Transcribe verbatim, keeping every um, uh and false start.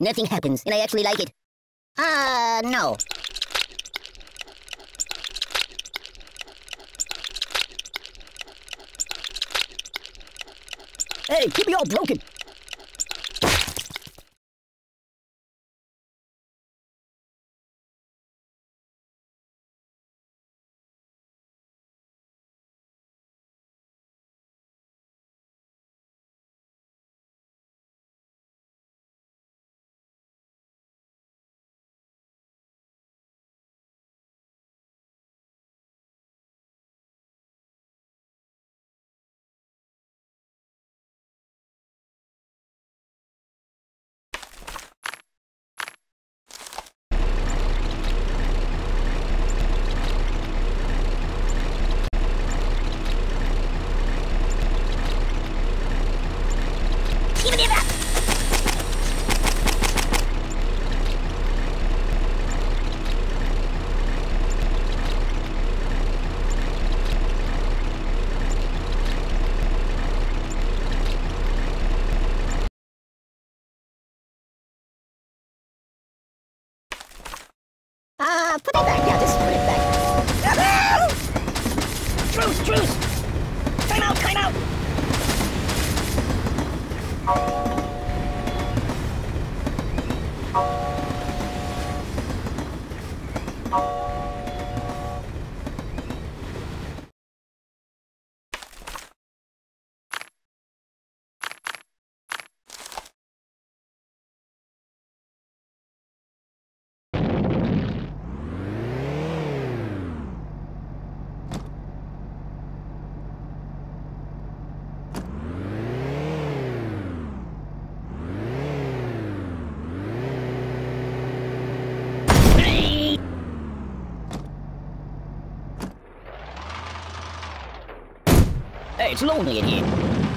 Nothing happens, and I actually like it. Uh, no. Hey, keep me all broken. Uh, put it back. Yeah, just put it back. Truce, truce! Time out, time out! Hey, it's lonely in here.